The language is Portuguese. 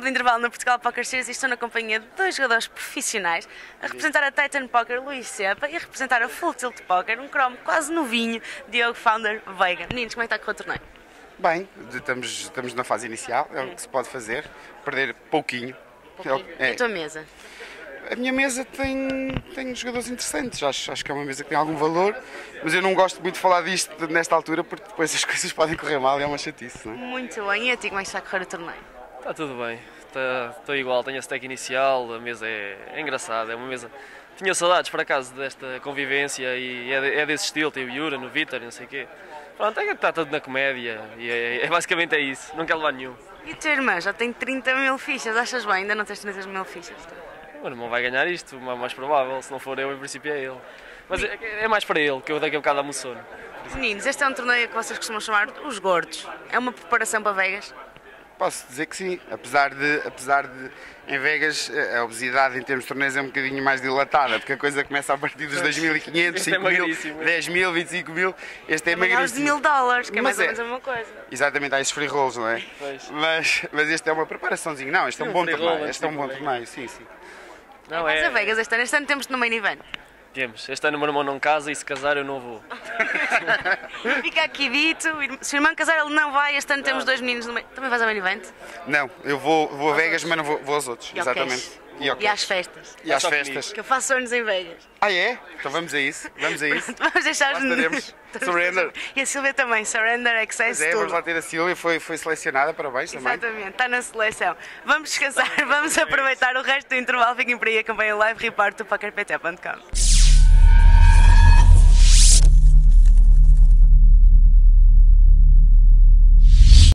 de intervalo no Portugal Poker Series e estou na companhia de dois jogadores profissionais a representar a Titan Poker, Luís Cepa, e a representar a Full Tilt Poker, um cromo quase novinho, Diogo Founder Veiga. Meninos, como é que está a correr o torneio? Bem, estamos na fase inicial, é o que se pode fazer, perder pouquinho. E a tua mesa? A minha mesa tem jogadores interessantes, acho que é uma mesa que tem algum valor, mas eu não gosto muito de falar disto nesta altura porque depois as coisas podem correr mal e é uma chatice, não é? Muito bem, e a ti como é que está a correr o torneio? Está tudo bem, estou igual, tenho a stack inicial, a mesa é engraçada, é uma mesa... Tinha saudades, por acaso, desta convivência e é desse estilo, tem o Yura, no Vitor, não sei o quê. Pronto, é que está tudo na comédia e basicamente é isso, não quer levar nenhum. E a tua irmã já tem 30 mil fichas, achas bem? Ainda não tens 30 mil fichas? O meu irmão vai ganhar isto, o mais provável, se não for eu, em princípio é ele. Mas é mais para ele, que eu daqui a bocado amo sono. Meninos, este é um torneio que vocês costumam chamar os gordos. É uma preparação para Vegas? Posso dizer que sim, apesar de em Vegas a obesidade em termos de torneios é um bocadinho mais dilatada, porque a coisa começa a partir dos 2.500, 5.000, 10.000, 25.000, este é magríssimo. Os $1.000, que é mais ou menos a mesma coisa. Exatamente, há esses free rolls, não é? Mas este é uma preparaçãozinho, não, este é um bom torneio, sim. Não, Mas a Vegas este ano temos no main event. Temos, este ano o meu irmão não casa e se casar eu não vou. Fica aqui dito, se o irmão casar ele não vai, este ano temos dois meninos no main... Também vais ao main event? Não, eu vou a Vegas, mas não vou aos outros, exatamente. E às festas. E às festas. Que eu faço anos em Vegas. Ah é? Então vamos a isso, vamos deixar os meninos. Surrender. E a Silvia também, Surrender, Access, tudo. Vamos lá ter a Silvia, foi selecionada, parabéns também. Exatamente, está na seleção. Vamos descansar, vamos aproveitar o resto do intervalo, fiquem por aí, acompanhem o live report do PokerPT.com.